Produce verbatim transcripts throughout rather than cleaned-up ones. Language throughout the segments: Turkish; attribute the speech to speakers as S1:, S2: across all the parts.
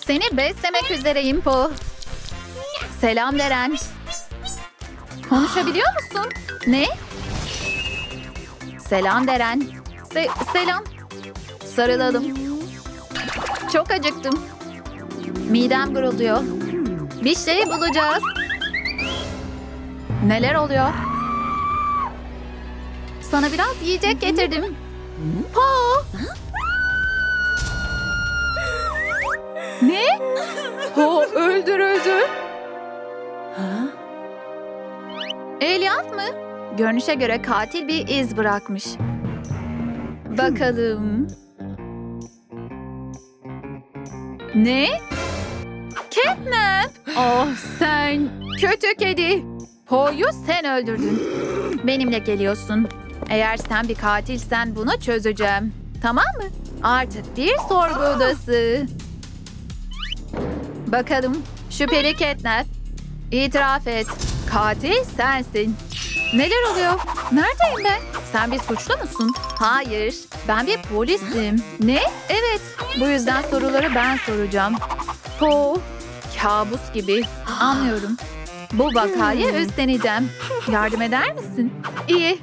S1: Seni beslemek üzereyim Po. Selam Deren. Konuşabiliyor musun? Ne? Selam Deren. Se selam. Sarılalım. Çok acıktım. Midem gurulduyor. Bir şey bulacağız. Neler oluyor? Sana biraz yiyecek getirdim. Po! Ne? Po öldürüldü. Elliot mı? Görünüşe göre katil bir iz bırakmış. Bakalım. Ne? Catnap! Oh sen kötü kedi. Po'yu sen öldürdün. Benimle geliyorsun. Eğer sen bir katilsen bunu çözeceğim. Tamam mı? Artık bir sorgu odası. Bakalım. Şüpheli Catnap. İtiraf et. Katil sensin. Neler oluyor? Neredeyim ben? Sen bir suçlu musun? Hayır. Ben bir polisim. Ne? Evet. Bu yüzden soruları ben soracağım. Po. Kabus gibi. Anlıyorum. Bu vakayı üstleneceğim. Yardım eder misin? İyi.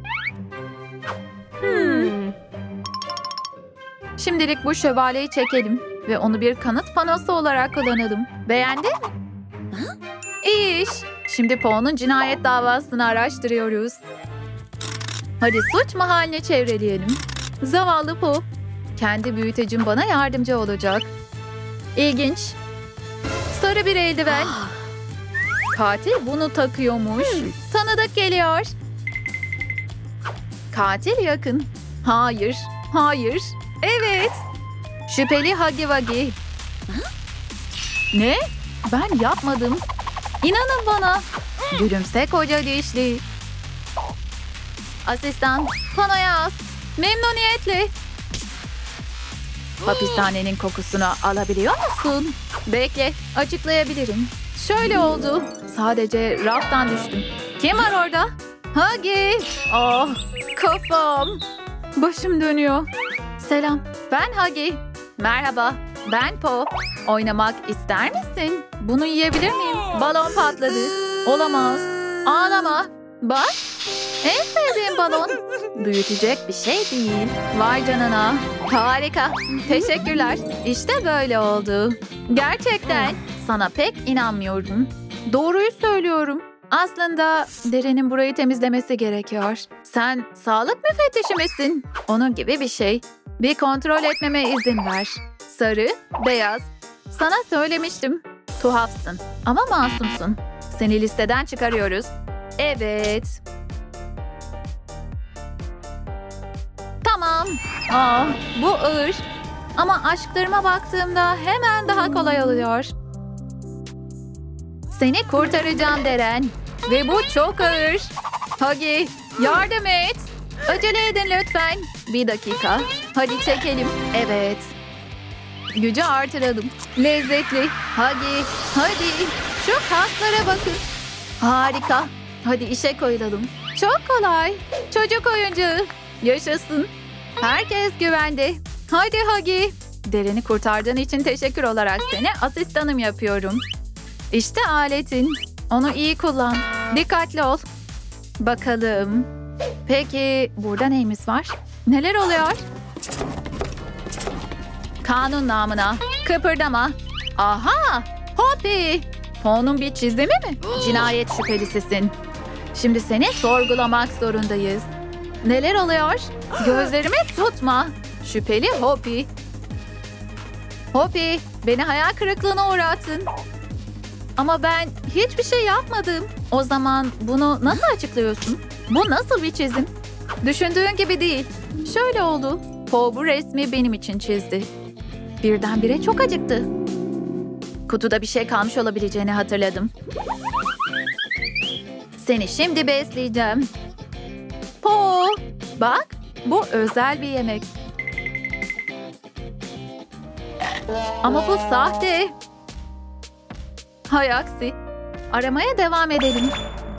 S1: Hmm. Şimdilik bu şövalyeyi çekelim ve onu bir kanıt panosu olarak kullanalım. Beğendin mi? İyi iş. Şimdi Po'nun cinayet davasını araştırıyoruz. Hadi suç mahallini çevreleyelim. Zavallı Po. Kendi büyütecim bana yardımcı olacak. İlginç. Sarı bir eldiven. Katil bunu takıyormuş. Tanıdık geliyor. Katil yakın. Hayır, hayır. Evet. Şüpheli Huggy Wuggy. Ne? Ben yapmadım. İnanın bana. Gülümse koca dişli. Asistan, panoya as. Memnuniyetle. Hapishanenin kokusunu alabiliyor musun? Bekle, açıklayabilirim. Şöyle oldu. Sadece raftan düştüm. Kim var orada? Huggy. Oh, kafam. Başım dönüyor. Selam, ben Huggy. Merhaba, ben Po. Oynamak ister misin? Bunu yiyebilir miyim? Balon patladı. Olamaz. Ağlama. Bak. En sevdiğim balon. Büyütecek bir şey değil. Vay canına. Harika. Teşekkürler. İşte böyle oldu. Gerçekten. Sana pek inanmıyorum. Doğruyu söylüyorum. Aslında Deren'in burayı temizlemesi gerekiyor. Sen sağlık müfettişi misin? Onun gibi bir şey. Bir kontrol etmeme izin ver. Sarı, beyaz. Sana söylemiştim. Tuhafsın ama masumsun. Seni listeden çıkarıyoruz. Evet. Tamam. Aa, bu ağır. Ama aşklarıma baktığımda hemen daha kolay oluyor. Seni kurtaracağım Deren. Ve bu çok ağır. Huggy, yardım et. Acele edin lütfen. Bir dakika. Hadi çekelim. Evet. Gücü artıralım. Lezzetli. Huggy, hadi. Şu kaslara bakın. Harika. Hadi işe koyulalım. Çok kolay. Çocuk oyuncağı. Yaşasın. Herkes güvende. Hadi Huggy. Deren'i kurtardığın için teşekkür olarak seni asistanım yapıyorum. İşte aletin. Onu iyi kullan. Dikkatli ol. Bakalım. Peki burada neyimiz var? Neler oluyor? Kanun namına. Kıpırdama. Aha! Hopi! Po'nun bir çizimi mi? Cinayet şüphelisisin. Şimdi seni sorgulamak zorundayız. Neler oluyor? Gözlerimi tutma. Şüpheli Hopi. Hopi, beni hayal kırıklığına uğrattın. Ama ben hiçbir şey yapmadım. O zaman bunu nasıl açıklıyorsun? Bu nasıl bir çizim? Düşündüğün gibi değil. Şöyle oldu. Po bu resmi benim için çizdi. Birdenbire çok acıktı. Kutuda bir şey kalmış olabileceğini hatırladım. Seni şimdi besleyeceğim. Po, bak bu özel bir yemek. Ama bu sahte. Hay aksi. Aramaya devam edelim.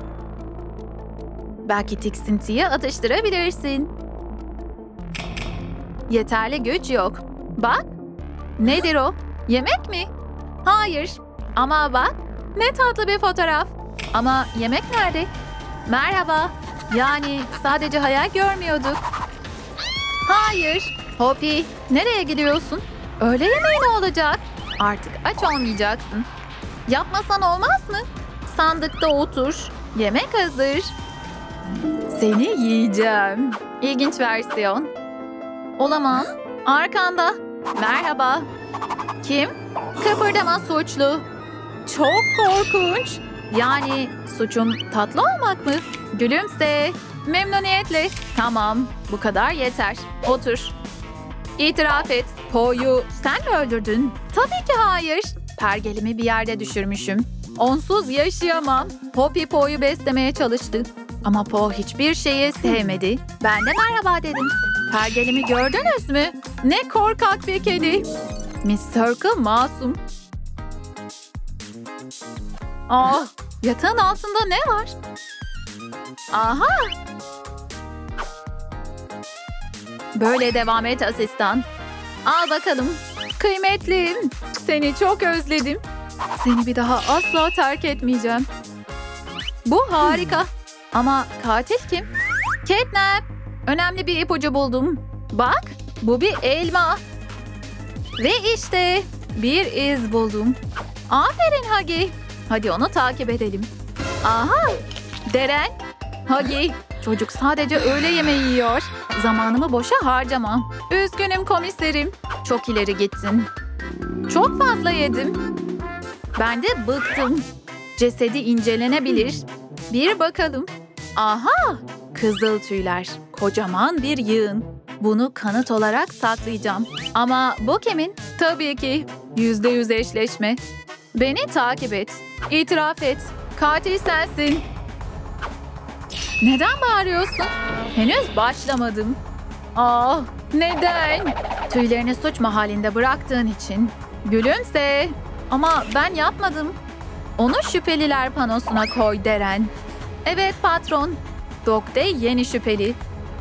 S1: Belki tiksintiyi atıştırabilirsin. Yeterli güç yok. Bak. Nedir o? Yemek mi? Hayır. Ama bak, ne tatlı bir fotoğraf. Ama yemek nerede? Merhaba. Yani sadece hayal görmüyorduk. Hayır. Poppy, nereye gidiyorsun? Öğle yemeği ne olacak? Artık aç olmayacaksın. Yapmasan olmaz mı? Sandıkta otur. Yemek hazır. Seni yiyeceğim. İlginç versiyon. Olamaz. Arkanda. Merhaba. Kim? Kıpırdama suçlu. Çok korkunç. Yani suçum tatlı olmak mı? Gülümse. Memnuniyetle. Tamam. Bu kadar yeter. Otur. İtiraf et. Po'yu sen mi öldürdün? Tabii ki hayır. Pergelimi bir yerde düşürmüşüm. Onsuz yaşayamam. Poppy Po'yu beslemeye çalıştı. Ama Po hiçbir şeyi sevmedi. Ben de merhaba dedim. Pergelimi gördünüz mü? Ne korkak bir kedi. Miss Circle masum. Ah, yatağın altında ne var? Aha. Böyle devam et asistan. Al bakalım. Kıymetlim. Seni çok özledim. Seni bir daha asla terk etmeyeceğim. Bu harika. Ama katil kim? Catnap. Önemli bir ipucu buldum. Bak, bu bir elma. Ve işte bir iz buldum. Aferin Huggy. Hadi onu takip edelim. Aha, Deren. Huggy, çocuk sadece öğle yemeği yiyor. Zamanımı boşa harcama. Üzgünüm komiserim. Çok ileri gittin. Çok fazla yedim. Ben de bıktım. Cesedi incelenebilir. Bir bakalım. Aha! Kızıl tüyler. Kocaman bir yığın. Bunu kanıt olarak saklayacağım. Ama bu kimin? Tabii ki. Yüzde yüz eşleşme. Beni takip et. İtiraf et. Katil sensin. Neden bağırıyorsun? Henüz başlamadım. Ah, neden? Tüylerini suç mahallinde bıraktığın için. Gülümse. Ama ben yapmadım. Onu şüpheliler panosuna koy Deren. Evet patron. Dok'te yeni şüpheli.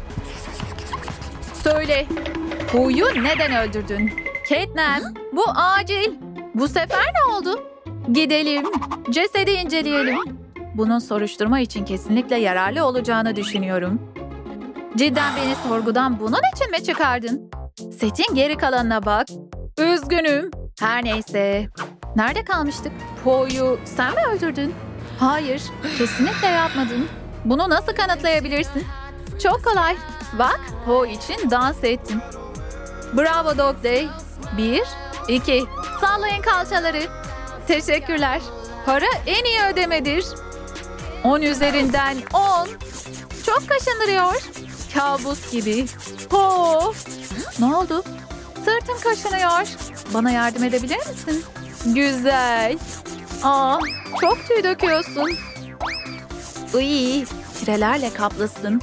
S1: Söyle. Hu'yu neden öldürdün? Catnap, bu acil. Bu sefer ne oldu? Gidelim. Cesedi inceleyelim. Bunun soruşturma için kesinlikle yararlı olacağını düşünüyorum. Cidden beni sorgudan bunun için mi çıkardın? Setin geri kalanına bak. Üzgünüm. Her neyse. Nerede kalmıştık? Po'yu sen mi öldürdün? Hayır, kesinlikle yapmadım. Bunu nasıl kanıtlayabilirsin? Çok kolay. Bak, Po için dans ettim. Bravo Dog Day. Bir, iki. Sallayın kalçaları. Teşekkürler. Para en iyi ödemedir. On üzerinden on. Çok kaşındırıyor. Kabus gibi. Po. Ne oldu? Sırtım kaşınıyor. Bana yardım edebilir misin? Güzel. Aa, çok tüy döküyorsun. İyi, tirelerle kaplısın.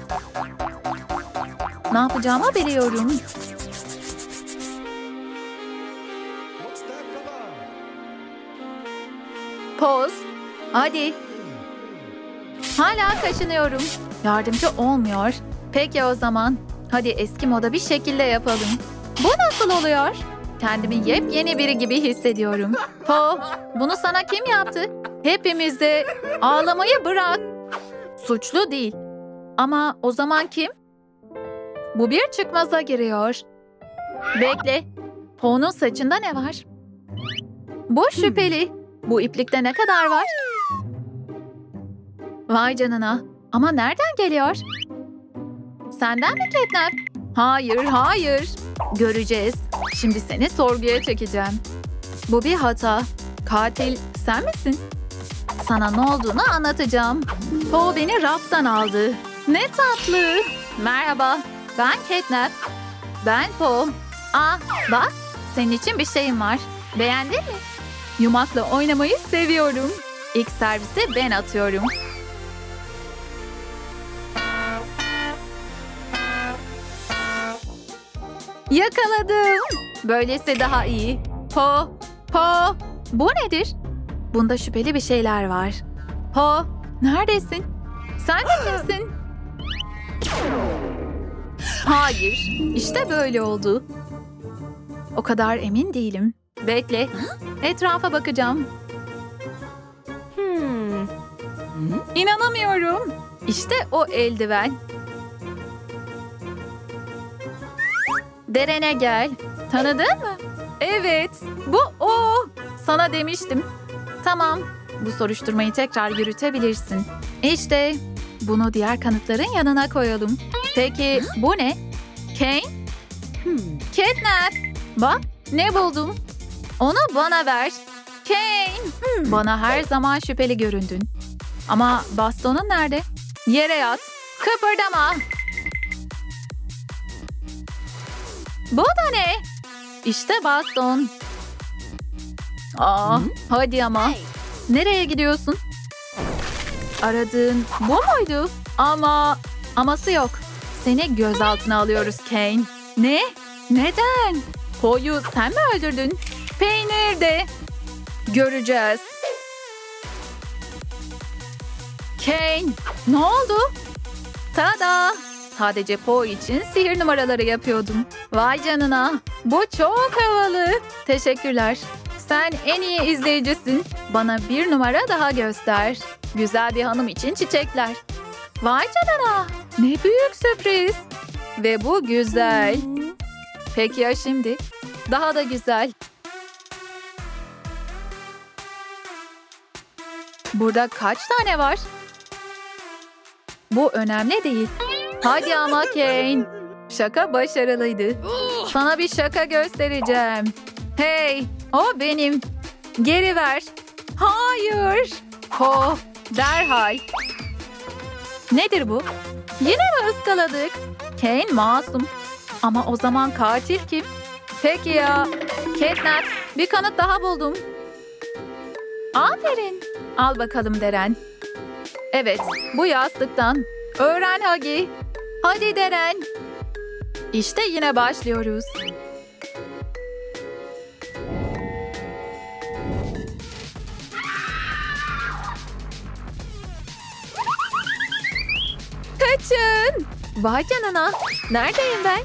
S1: Ne yapacağımı biliyorum. Poz. Hadi. Hala kaşınıyorum. Yardımcı olmuyor. Peki o zaman. Hadi eski moda bir şekilde yapalım. Bu nasıl oluyor? Kendimi yepyeni biri gibi hissediyorum. Po, bunu sana kim yaptı? Hepimiz de ağlamayı bırak. Suçlu değil. Ama o zaman kim? Bu bir çıkmaza giriyor. Bekle. Po'nun saçında ne var? Bu şüpheli. Bu iplikte ne kadar var? Vay canına. Ama nereden geliyor? Senden mi Catnap? Hayır, hayır. Göreceğiz. Şimdi seni sorguya çekeceğim. Bu bir hata. Katil sen misin? Sana ne olduğunu anlatacağım. Po beni raftan aldı. Ne tatlı. Merhaba. Ben Catnap. Ben Po. Aa, bak. Senin için bir şeyim var. Beğendin mi? Yumakla oynamayı seviyorum. İlk servisi ben atıyorum. Yakaladım. Böylesi daha iyi. Po, Po. Bu nedir? Bunda şüpheli bir şeyler var. Po, neredesin? Sen de kimsin? Hayır, işte böyle oldu. O kadar emin değilim. Bekle. Etrafa bakacağım.
S2: Hmm.
S1: İnanamıyorum. İşte o eldiven. Derene gel. Tanıdın mı? Evet. Bu o. Sana demiştim. Tamam. Bu soruşturmayı tekrar yürütebilirsin. İşte bunu diğer kanıtların yanına koyalım. Peki bu ne? Kane?
S2: Hmm.
S1: Catnap. Bak ne buldum. Onu bana ver. Kane.
S2: Hmm.
S1: Bana her zaman şüpheli göründün. Ama bastonun nerede? Yere yat. Kıpırdama. Bu da ne? İşte baston. Aa, hadi ama. Nereye gidiyorsun? Aradığın bu muydu? Ama aması yok. Seni gözaltına alıyoruz Kane. Ne? Neden? Po'yu sen mi öldürdün? Peynir de. Göreceğiz. Kane, ne oldu? Tada! Sadece Po için sihir numaraları yapıyordum. Vay canına. Bu çok havalı. Teşekkürler. Sen en iyi izleyicisin. Bana bir numara daha göster. Güzel bir hanım için çiçekler. Vay canına. Ne büyük sürpriz. Ve bu güzel. Peki ya şimdi? Daha da güzel. Burada kaç tane var? Bu önemli değil. Hadi ama Kane. Şaka başarılıydı. Sana bir şaka göstereceğim. Hey, o benim. Geri ver. Hayır. Oh, derhal. Nedir bu? Yine mi ıskaladık? Kane masum. Ama o zaman katil kim? Peki ya. Catnap, bir kanıt daha buldum. Aferin. Al bakalım Deren. Evet, bu yastıktan. Öğren Hagi. Hadi Deren. İşte yine başlıyoruz. Kaçın. Vay canına. Neredeyim ben?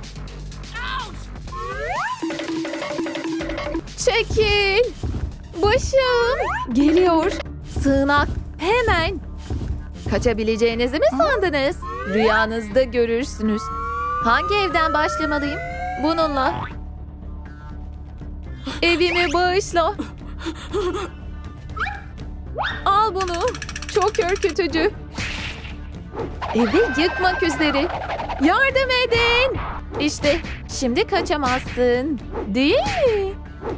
S1: Çekil. Başım. Geliyor. Sığınak. Hemen. Kaçabileceğinizi mi sandınız? Rüyanızda görürsünüz. Hangi evden başlamalıyım? Bununla. Evimi bağışla. Al bunu. Çok ürkütücü. Evi yıkmak üzere. Yardım edin. İşte şimdi kaçamazsın. Değil mi?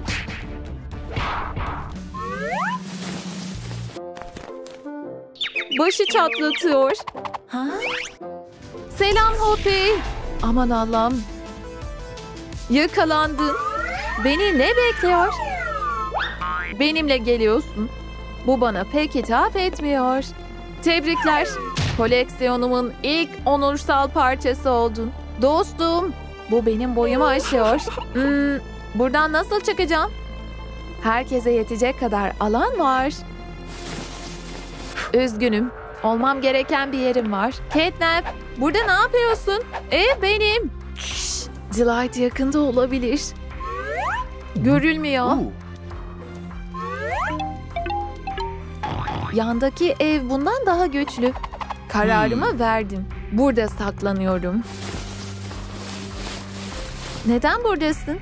S1: Başı çatlatıyor.
S2: Ha?
S1: Selam Hopi. Aman Allah'ım. Yakalandın. Beni ne bekliyor? Benimle geliyorsun. Bu bana pek hitap etmiyor. Tebrikler. Koleksiyonumun ilk onursal parçası oldun. Dostum, bu benim boyumu aşıyor. Hmm, buradan nasıl çıkacağım? Herkese yetecek kadar alan var. Üzgünüm. Olmam gereken bir yerim var. Catnap, burada ne yapıyorsun? Ev benim. Şşş, Delight yakında olabilir. Görülmüyor. Yandaki ev bundan daha güçlü. Kararımı verdim. Burada saklanıyorum. Neden buradasın?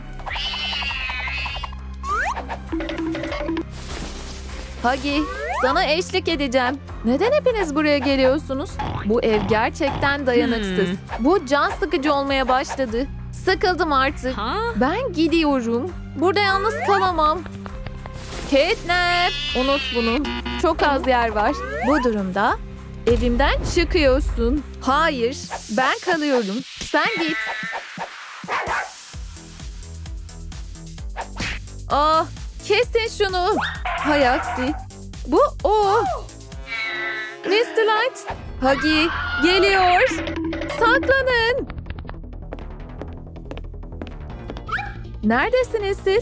S1: Hagi, sana eşlik edeceğim. Neden hepiniz buraya geliyorsunuz? Bu ev gerçekten dayanıksız. Bu can sıkıcı olmaya başladı. Sıkıldım artık.
S2: Ha?
S1: Ben gidiyorum. Burada yalnız kalamam. Catnap, unut bunu. Çok az yer var. Bu durumda evimden çıkıyorsun. Hayır, ben kalıyorum. Sen git. Ah, kesin şunu. Hay aksi. Bu o. mister Light. Hagi geliyor. Saklanın. Neredesiniz siz?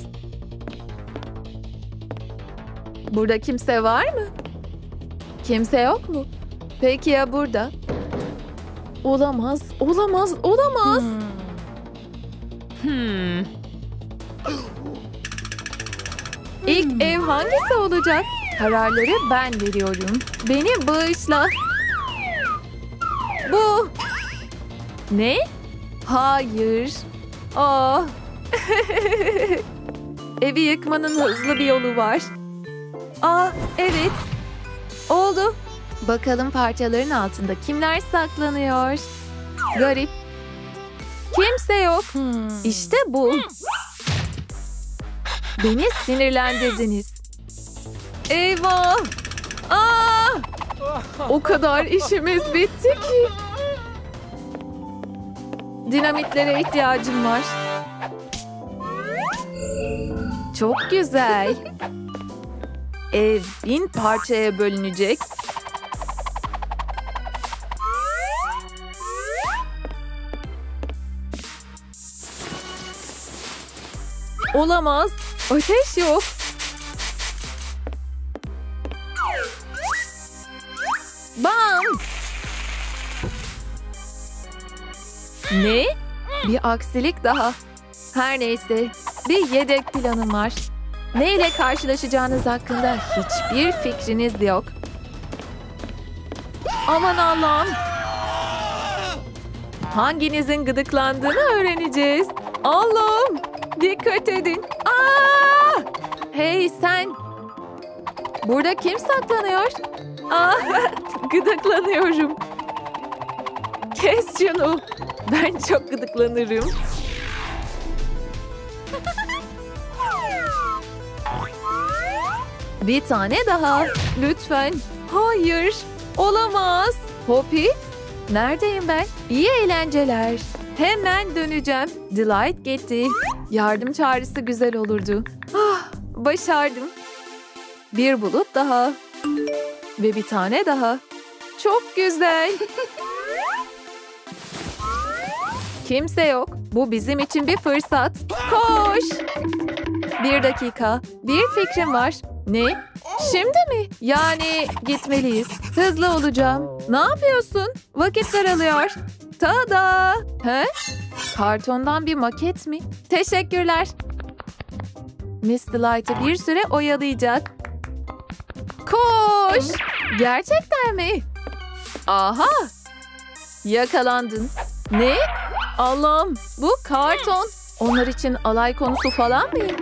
S1: Burada kimse var mı? Kimse yok mu? Peki ya burada? Olamaz, olamaz, olamaz.
S2: Hmm.
S1: İlk ev hangisi olacak? Kararları ben veriyorum. Beni bağışla. Bu. Ne? Hayır. Aa. Evi yıkmanın hızlı bir yolu var. Aa, evet. Oldu. Bakalım parçaların altında kimler saklanıyor? Garip. Kimse yok. İşte bu. Beni sinirlendirdiniz. Eyvah! Aa! O kadar işimiz bitti ki. Dinamitlere ihtiyacım var. Çok güzel. Ev bin parçaya bölünecek. Olamaz. Ateş yok. Bam! Ne? Bir aksilik daha. Her neyse, bir yedek planım var. Ne ile karşılaşacağınız hakkında hiçbir fikriniz yok. Aman Allah'ım. Hanginizin gıdıklandığını öğreneceğiz. Allah'ım. Dikkat edin. Aa! Hey sen. Burada kim saklanıyor? Aa, gıdıklanıyorum. Kes şunu. Ben çok gıdıklanırım. Bir tane daha. Lütfen. Hayır. Olamaz. Poppy. Neredeyim ben? İyi eğlenceler. Hemen döneceğim. Delight gitti. Yardım çağrısı güzel olurdu. Ah, başardım. Bir bulut daha. Ve bir tane daha. Çok güzel. Kimse yok. Bu bizim için bir fırsat. Koş. Bir dakika. Bir fikrim var. Ne? Şimdi mi? Yani gitmeliyiz. Hızlı olacağım. Ne yapıyorsun? Vakit daralıyor. Tada! He? Kartondan bir maket mi? Teşekkürler. Miss Delight'ı bir süre oyalayacak. Koş! Gerçekten mi? Aha! Yakalandın. Ne? Allah'ım, bu karton. Onlar için alay konusu falan mıyım?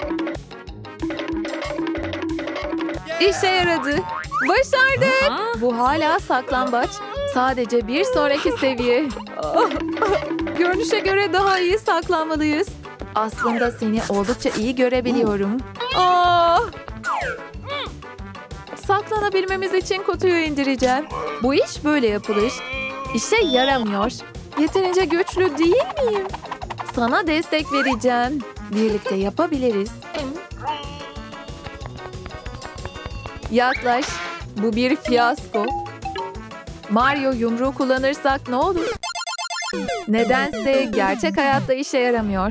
S1: İşe yaradı. Başardık. Aha. Bu hala saklambaç. Sadece bir sonraki seviye. Görünüşe göre daha iyi saklanmalıyız. Aslında seni oldukça iyi görebiliyorum. Aa! Saklanabilmemiz için kutuyu indireceğim. Bu iş böyle yapılır. İşe yaramıyor. Yeterince güçlü değil miyim? Sana destek vereceğim. Birlikte yapabiliriz. Yaklaş. Bu bir fiyasko. Mario yumruğu kullanırsak ne olur? Nedense gerçek hayatta işe yaramıyor.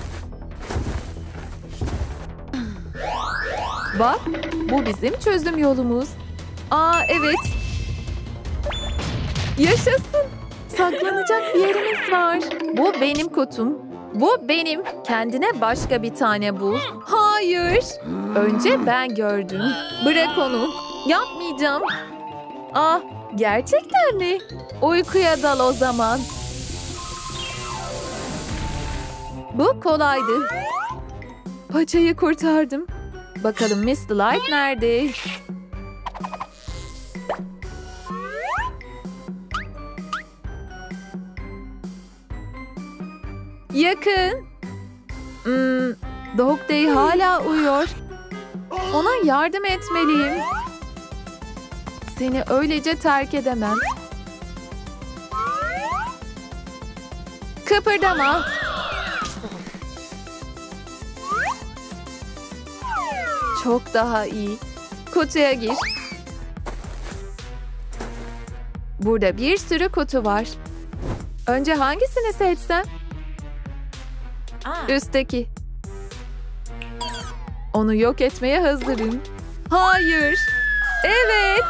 S1: Bak, bu bizim çözüm yolumuz. Aa evet. Yaşasın. Saklanacak bir yerimiz var. Bu benim kutum. Bu benim. Kendine başka bir tane bul. Hayır. Önce ben gördüm. Bırak onu. Yapmayacağım. Ah, gerçekten mi? Uykuya dal o zaman. Bu kolaydı. Paçayı kurtardım. Bakalım Miss Delight nerede? Yakın. Hmm, Dog Day hala uyuyor. Ona yardım etmeliyim. Seni öylece terk edemem. Kıpırdama. Çok daha iyi. Kutuya gir. Burada bir sürü kutu var. Önce hangisini seçsem? Üstteki. Onu yok etmeye hazırım. Hayır. Evet.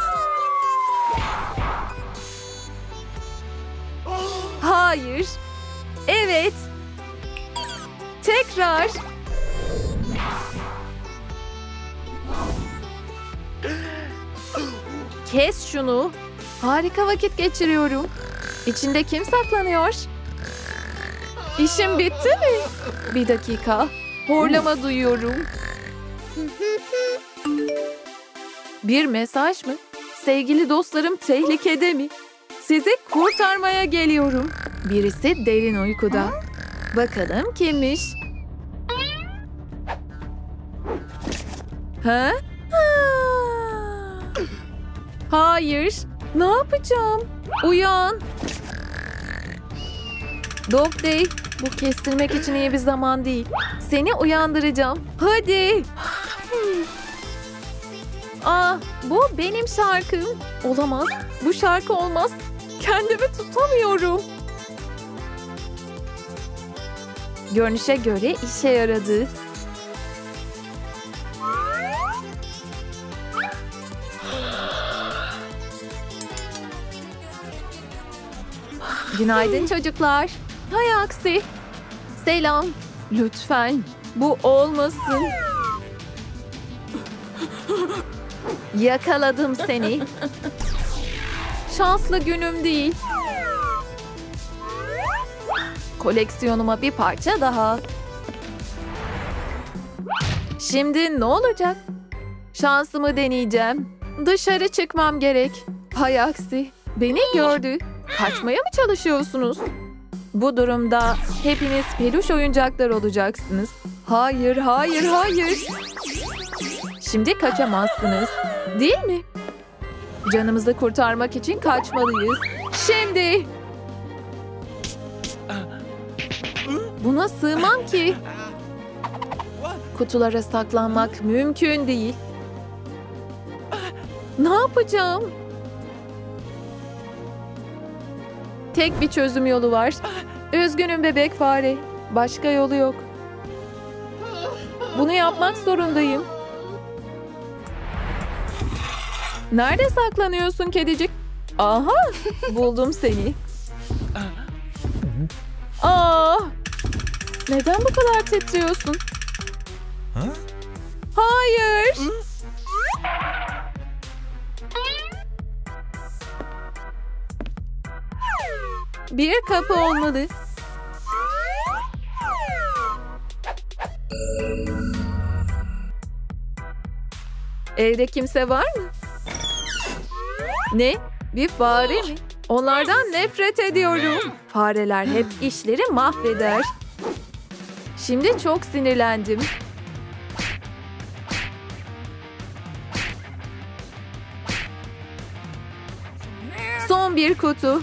S1: Hayır. Evet. Kes şunu. Harika vakit geçiriyorum. İçinde kim saklanıyor? İşim bitti mi? Bir dakika. Horlama duyuyorum. Bir mesaj mı? Sevgili dostlarım tehlikede mi? Sizi kurtarmaya geliyorum. Birisi derin uykuda. Bakalım kimmiş? Ha? Hayır. Ne yapacağım? Uyan. Dog Day. Bu kestirmek için iyi bir zaman değil. Seni uyandıracağım. Hadi. Aa, bu benim şarkım. Olamaz. Bu şarkı olmaz. Kendimi tutamıyorum. Görünüşe göre işe yaradı. Günaydın çocuklar. Hay aksi. Selam. Lütfen bu olmasın. Yakaladım seni. Şanslı günüm değil. Koleksiyonuma bir parça daha. Şimdi ne olacak? Şansımı deneyeceğim. Dışarı çıkmam gerek. Hay aksi. Beni gördü. Kaçmaya mı çalışıyorsunuz? Bu durumda hepiniz peluş oyuncaklar olacaksınız. Hayır, hayır, hayır. Şimdi kaçamazsınız. Değil mi? Canımızı kurtarmak için kaçmalıyız. Şimdi. Buna sığmam ki. Kutulara saklanmak mümkün değil. Ne yapacağım? Tek bir çözüm yolu var. Üzgünüm bebek fare. Başka yolu yok. Bunu yapmak zorundayım. Nerede saklanıyorsun kedicik? Aha, buldum seni. Aa, neden bu kadar titriyorsun? Hayır. Bir kapı olmalı. Evde kimse var mı? Ne? Bir fare mi? Onlardan nefret ediyorum. Fareler hep işleri mahveder. Şimdi çok sinirlendim. Son bir kutu.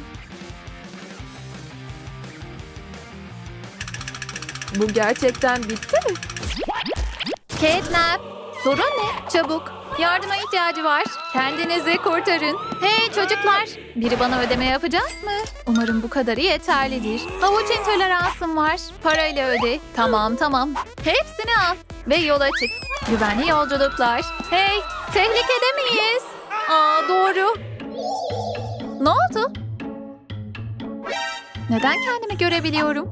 S1: Bu gerçekten bitti mi? Catnap, sorun ne? Çabuk, yardıma ihtiyacı var. Kendinizi kurtarın. Hey çocuklar, biri bana ödeme yapacak mı? Umarım bu kadarı yeterlidir. Havuç intoleransım var. Parayla öde. Tamam tamam. Hepsini al ve yola çık. Güvenli yolculuklar. Hey, tehlikede miyiz? Aa doğru. Ne oldu? Neden kendimi görebiliyorum?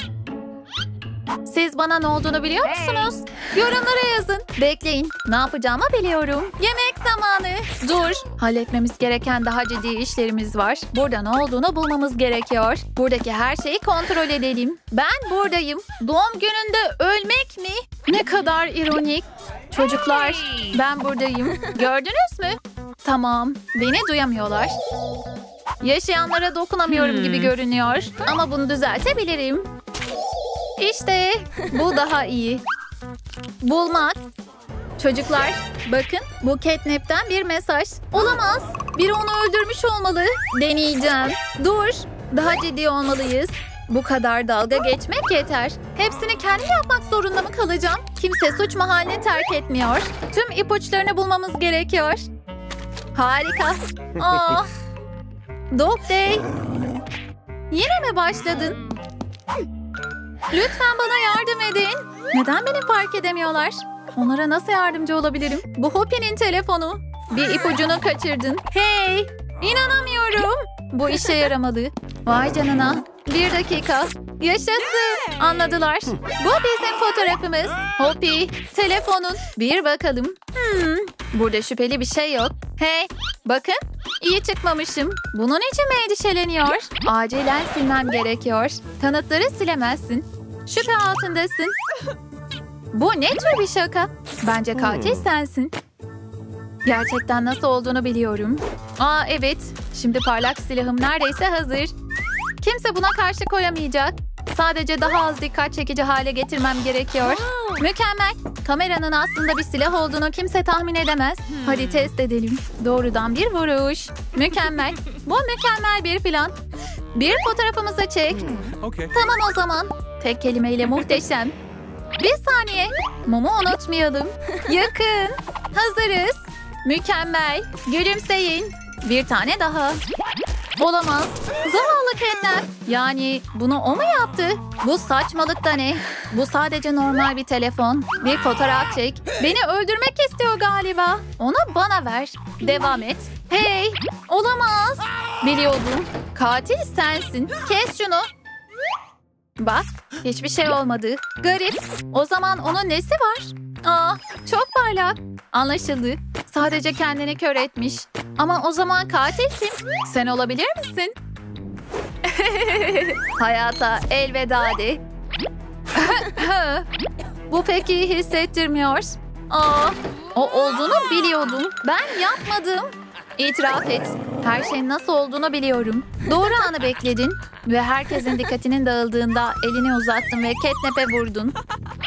S1: Siz bana ne olduğunu biliyor musunuz? Yorumlara yazın. Bekleyin. Ne yapacağımı biliyorum. Yemek zamanı. Dur. Halletmemiz gereken daha ciddi işlerimiz var. Burada ne olduğunu bulmamız gerekiyor. Buradaki her şeyi kontrol edelim. Ben buradayım. Doğum gününde ölmek mi? Ne kadar ironik. Çocuklar, ben buradayım. Gördünüz mü? Tamam. Beni duyamıyorlar. Yaşayanlara dokunamıyorum hmm. gibi görünüyor. Ama bunu düzeltebilirim. İşte bu daha iyi. Bulmak. Çocuklar bakın bu Catnap'ten bir mesaj. Olamaz. Biri onu öldürmüş olmalı. Deneyeceğim. Dur. Daha ciddi olmalıyız. Bu kadar dalga geçmek yeter. Hepsini kendim yapmak zorunda mı kalacağım? Kimse suç mahallini terk etmiyor. Tüm ipuçlarını bulmamız gerekiyor. Harika. Aa. Dog Day. Yine mi başladın? Lütfen bana yardım edin. Neden beni fark edemiyorlar? Onlara nasıl yardımcı olabilirim? Bu Hoppy'nin telefonu. Bir ipucunu kaçırdın. Hey! İnanamıyorum. Bu işe yaramadı. Vay canına. Bir dakika. Yaşasın. Anladılar. Bu bizim fotoğrafımız. Hoppy, telefonun. Bir bakalım. Hmm, Burada şüpheli bir şey yok. Hey, bakın. İyi çıkmamışım. Bunun için mi endişeleniyor? Acilen silmem gerekiyor. Kanıtları silemezsin. Şüphe altındasın. Bu ne tür bir şaka? Bence katil sensin. Gerçekten nasıl olduğunu biliyorum. Aa evet. Şimdi parlak silahım neredeyse hazır. Kimse buna karşı koyamayacak. Sadece daha az dikkat çekici hale getirmem gerekiyor. Mükemmel. Kameranın aslında bir silah olduğunu kimse tahmin edemez. Hadi test edelim. Doğrudan bir vuruş. Mükemmel. Bu mükemmel bir plan. Bir fotoğrafımızı çek.
S2: Okay.
S1: Tamam o zaman. Tek kelimeyle muhteşem. Bir saniye. Mumu unutmayalım. Yakın. Hazırız. Mükemmel. Gülümseyin. Bir tane daha. Olamaz. Zavallı Catnap. Yani bunu o mu yaptı? Bu saçmalık da ne? Bu sadece normal bir telefon. Bir fotoğraf çek. Beni öldürmek istiyor galiba. Onu bana ver. Devam et. Hey! Olamaz. Biliyordum. Katil sensin. Kes şunu. Bak, hiçbir şey olmadı. Garip. O zaman onun nesi var? Aa, çok parlak. Anlaşıldı. Sadece kendini kör etmiş. Ama o zaman katil kim? Sen olabilir misin? Hayata elveda de. Bu pek iyi hissettirmiyor. Aa, o olduğunu biliyordum. Ben yapmadım. İtiraf et. Her şeyin nasıl olduğunu biliyorum. Doğru anı bekledin. Ve herkesin dikkatinin dağıldığında elini uzattın ve Catnap'e vurdun.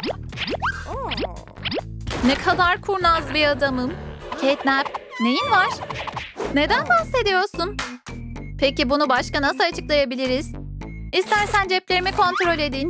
S1: Ne kadar kurnaz bir adamım. Catnap, neyin var? Neden bahsediyorsun? Peki bunu başka nasıl açıklayabiliriz? İstersen ceplerimi kontrol edin.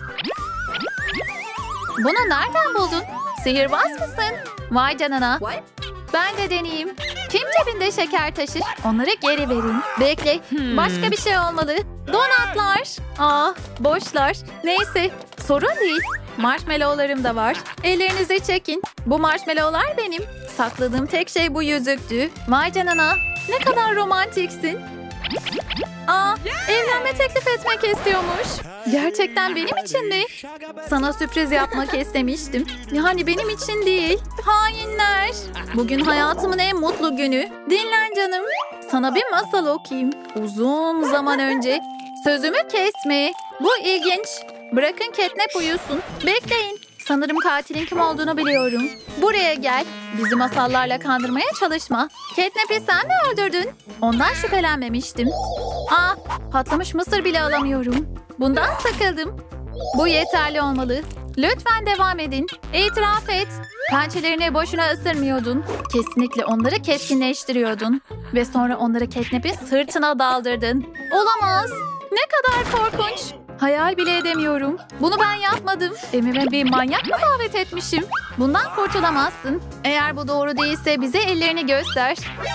S1: Bunu nereden buldun? Sihirbaz mısın? Vay canına. Ben de deneyeyim. Kim cebinde şeker taşır? Onları geri verin. Bekle. Başka bir şey olmalı. Donatlar. Aa, boşlar. Neyse. Sorun değil. Marshmallowlarım da var. Ellerinizi çekin. Bu marshmallowlar benim. Sakladığım tek şey bu yüzüktü. Vay canına. Ne kadar romantiksin. Aa, evlenme teklif etmek istiyormuş. Gerçekten benim için mi? Sana sürpriz yapmak istemiştim. Yani benim için değil. Hainler. Bugün hayatımın en mutlu günü. Dinlen canım. Sana bir masal okuyayım. Uzun zaman önce. Sözümü kesme. Bu ilginç. Bırakın Catnap uyusun. Bekleyin. Sanırım katilin kim olduğunu biliyorum. Buraya gel. Bizi masallarla kandırmaya çalışma. Catnap'i sen mi öldürdün? Ondan şüphelenmemiştim. Aa, patlamış mısır bile alamıyorum. Bundan sıkıldım. Bu yeterli olmalı. Lütfen devam edin. İtiraf et. Pençelerini boşuna ısırmıyordun. Kesinlikle onları keskinleştiriyordun. Ve sonra onları Catnap'in sırtına daldırdın. Olamaz. Ne kadar korkunç. Hayal bile edemiyorum. Bunu ben yapmadım. Evime bir manyak mı davet etmişim? Bundan kurtulamazsın. Eğer bu doğru değilse bize ellerini göster.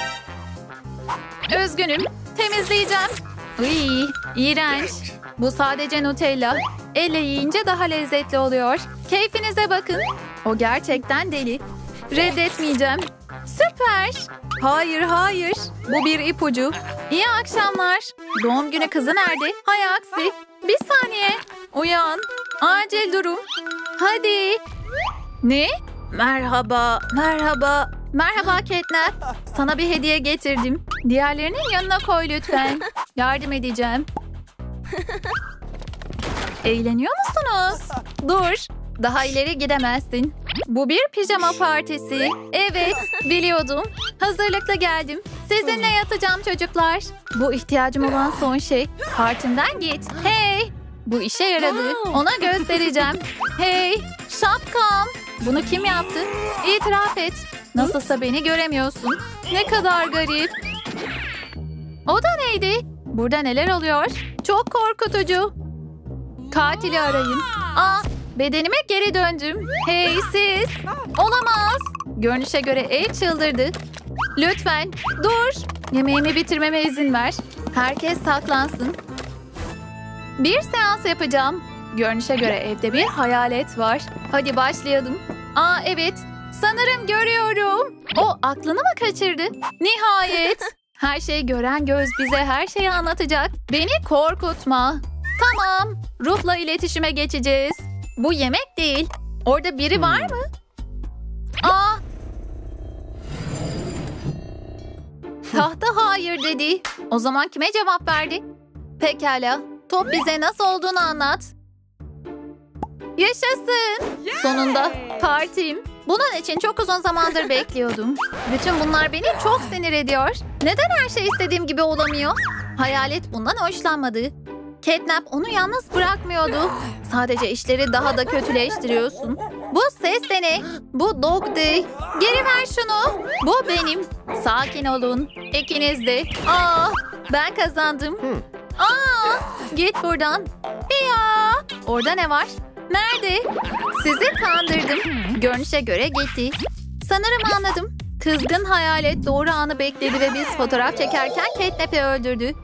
S1: Üzgünüm. Temizleyeceğim. Iy, iğrenç. Bu sadece Nutella. Elle yiyince daha lezzetli oluyor. Keyfinize bakın. O gerçekten deli. Reddetmeyeceğim. Süper. Hayır, hayır. Bu bir ipucu. İyi akşamlar. Doğum günü kızı nerede? Hay aksi. Bir saniye. Uyan. Acil durum. Hadi. Ne? Merhaba, merhaba. Merhaba Catnap. Sana bir hediye getirdim. Diğerlerinin yanına koy lütfen. Yardım edeceğim. Eğleniyor musunuz? Dur. Daha ileri gidemezsin. Bu bir pijama partisi. Evet, biliyordum. Hazırlıklı geldim. Sizinle yatacağım çocuklar. Bu ihtiyacım olan son şey. Partimden git. Hey! Bu işe yaradı. Ona göstereceğim. Hey! Şapkam! Bunu kim yaptı? İtiraf et. Nasılsa beni göremiyorsun. Ne kadar garip. O da neydi? Burada neler oluyor? Çok korkutucu. Katili arayın. Aa, bedenime geri döndüm. Hey siz! Olamaz. Görünüşe göre ev çıldırdı. Lütfen dur. Yemeğimi bitirmeme izin ver. Herkes saklansın. Bir seans yapacağım. Görünüşe göre evde bir hayalet var. Hadi başlayalım. Aa evet. Sanırım görüyorum. O aklını mı kaçırdı? Nihayet. Her şeyi gören göz bize her şeyi anlatacak. Beni korkutma. Tamam. Ruhla iletişime geçeceğiz. Bu yemek değil. Orada biri var mı? Aa. Tahta hayır dedi. O zaman kime cevap verdi? Pekala. Top bize nasıl olduğunu anlat. Yaşasın. Sonunda partim. Bunun için çok uzun zamandır bekliyordum. Bütün bunlar beni çok sinir ediyor. Neden her şey istediğim gibi olamıyor? Hayalet bundan hoşlanmadı. Catnap onu yalnız bırakmıyordu. Sadece işleri daha da kötüleştiriyorsun. Bu ses de ne? Bu Dog Day. Geri ver şunu. Bu benim. Sakin olun. İkiniz de. Aa, ben kazandım. Aa, git buradan. Ya, orada ne var? Nerede? Sizi kandırdım. Görünüşe göre gitti. Sanırım anladım. Kızgın hayalet doğru anı bekledi ve biz fotoğraf çekerken Catnap'i öldürdü.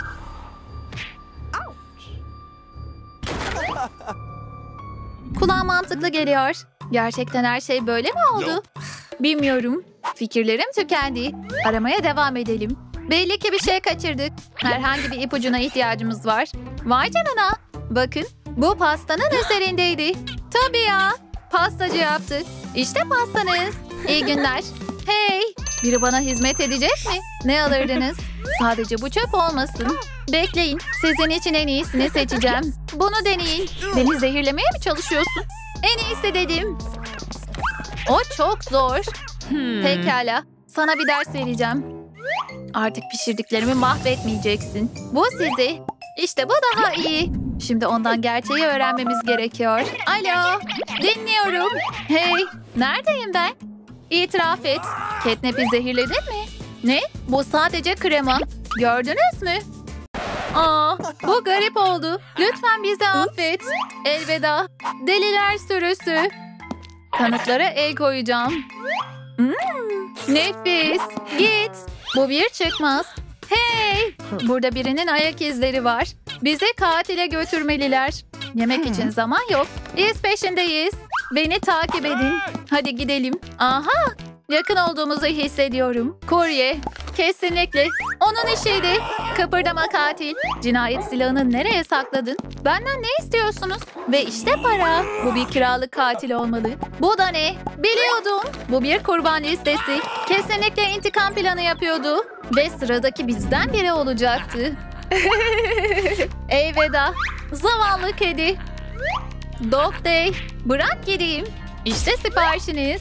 S1: Kulağa mantıklı geliyor. Gerçekten her şey böyle mi oldu? Bilmiyorum. Fikirlerim tükendi. Aramaya devam edelim. Belli ki bir şey kaçırdık. Herhangi bir ipucuna ihtiyacımız var. Vay canına. Bakın, bu pastanın üzerindeydi. Tabii ya. Pastacı yaptık. İşte pastanız. İyi günler. Hey, biri bana hizmet edecek mi? Ne alırdınız? Sadece bu çöp olmasın. Bekleyin, sizin için en iyisini seçeceğim. Bunu deneyin. Beni zehirlemeye mi çalışıyorsun? En iyisi dedim. O çok zor. Hmm. Pekala, sana bir ders vereceğim. Artık pişirdiklerimi mahvetmeyeceksin. Bu sizi. İşte bu daha iyi. Şimdi ondan gerçeği öğrenmemiz gerekiyor. Alo, dinliyorum. Hey, neredeyim ben? İtiraf et. Catnap'i zehirledin mi? Ne? Bu sadece krema. Gördünüz mü? Aa, bu garip oldu. Lütfen bizi affet. Elveda. Deliler sürüsü. Kanıtlara el koyacağım. Hmm, nefis. Git. Bu bir çıkmaz. Hey! Burada birinin ayak izleri var. Bizi katile götürmeliler. Yemek için zaman yok. İz peşindeyiz. Beni takip edin. Hadi gidelim. Aha! Yakın olduğumuzu hissediyorum. Kurye. Kesinlikle. Onun işiydi. Kıpırdama katil. Cinayet silahını nereye sakladın? Benden ne istiyorsunuz? Ve işte para. Bu bir kiralık katil olmalı. Bu da ne? Biliyordum. Bu bir kurban listesi. Kesinlikle intikam planı yapıyordu. Ve sıradaki bizden biri olacaktı. Eyveda. Zavallı kedi. Dog Day. Bırak gideyim. İşte siparişiniz.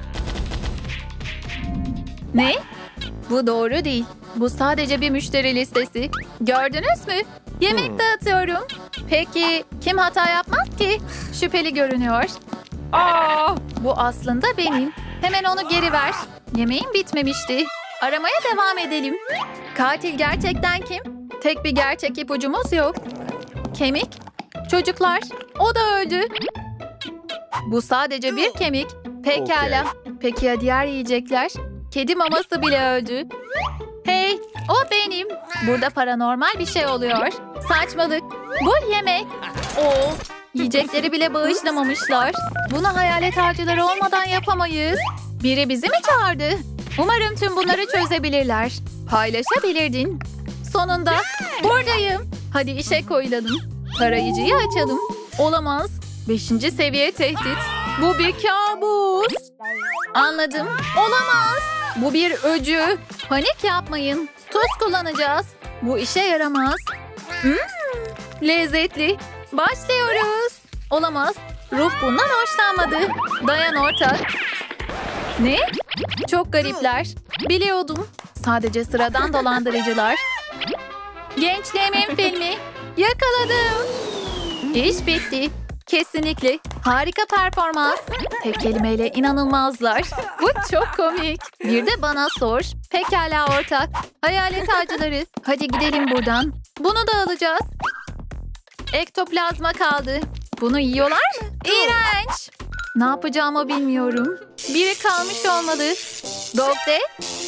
S1: Ne? Bu doğru değil. Bu sadece bir müşteri listesi. Gördünüz mü? Yemek dağıtıyorum. Peki kim hata yapmaz ki? Şüpheli görünüyor. Aa, bu aslında benim. Hemen onu geri ver. Yemeğim bitmemişti. Aramaya devam edelim. Katil gerçekten kim? Tek bir gerçek ipucumuz yok. Kemik? Çocuklar, o da öldü. Bu sadece bir kemik. Pekala. Peki ya diğer yiyecekler? Kedi maması bile öldü. Hey, o benim. Burada paranormal bir şey oluyor. Saçmalık. Bu yemek. Oo, yiyecekleri bile bağışlamamışlar. Bunu hayalet avcıları olmadan yapamayız. Biri bizi mi çağırdı? Umarım tüm bunları çözebilirler. Paylaşabilirdin. Sonunda buradayım. Hadi işe koyulalım. Tarayıcıyı açalım. Olamaz. Beşinci seviye tehdit. Bu bir kabus. Anladım. Olamaz. Bu bir öcü. Panik yapmayın. Tuz kullanacağız. Bu işe yaramaz. Hmm, lezzetli. Başlıyoruz. Olamaz. Ruh bundan hoşlanmadı. Dayan ortak. Ne? Çok garipler. Biliyordum. Sadece sıradan dolandırıcılar. Gençliğimin filmi. Yakaladım. İş bitti. Kesinlikle. Harika performans. Tek kelimeyle inanılmazlar. Bu çok komik. Bir de bana sor. Pekala ortak. Hayalet avcıları. Hadi gidelim buradan. Bunu da alacağız. Ektoplazma kaldı. Bunu yiyorlar mı? İğrenç. Ne yapacağımı bilmiyorum. Biri kalmış olmalı. Dogde.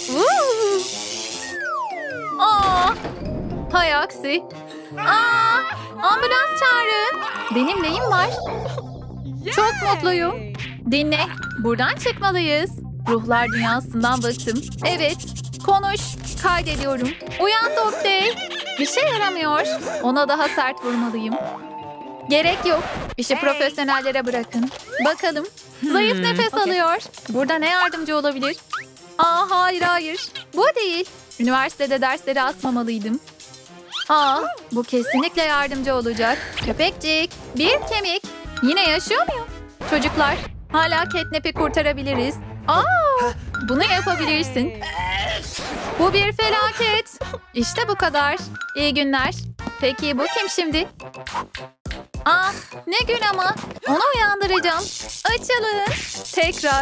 S1: Aa, hay aksi. Aa, ambulans çağırın. Benim neyim var? Çok mutluyum. Dinle. Buradan çıkmalıyız. Ruhlar dünyasından bıktım. Evet. Konuş. Kaydediyorum. Uyan Dogde. Bir şey yaramıyor. Ona daha sert vurmalıyım. Gerek yok. İşi profesyonellere bırakın. Bakalım. Zayıf nefes alıyor. Burada ne yardımcı olabilir? Aa, hayır hayır. Bu değil. Üniversitede dersleri asmamalıydım. Aa, bu kesinlikle yardımcı olacak. Köpekcik, bir kemik. Yine yaşıyor muyum? Çocuklar, hala Catnap'i kurtarabiliriz. Aa, bunu yapabilirsin. Bu bir felaket. İşte bu kadar. İyi günler. Peki bu kim şimdi? Aa, ne gün ama. Onu uyandıracağım. Açılın. Tekrar.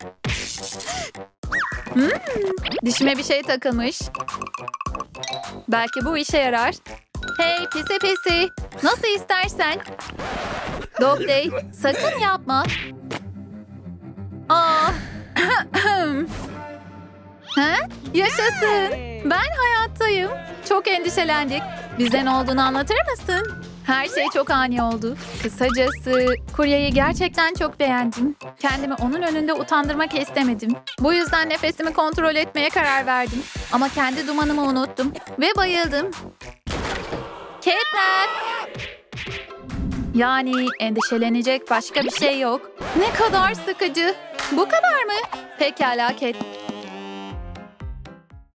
S1: Hmm, dişime bir şey takılmış. Belki bu işe yarar. Hey pisi pisi. Nasıl istersen. Dogley, sakın yapma. Aa. Ha? Yaşasın. Ben hayattayım. Çok endişelendik. Bize ne olduğunu anlatır mısın? Her şey çok ani oldu. Kısacası kuryeyi gerçekten çok beğendim. Kendimi onun önünde utandırmak istemedim. Bu yüzden nefesimi kontrol etmeye karar verdim. Ama kendi dumanımı unuttum. Ve bayıldım. Catnap! Yani endişelenecek başka bir şey yok. Ne kadar sıkıcı. Bu kadar mı? Pekala Cat.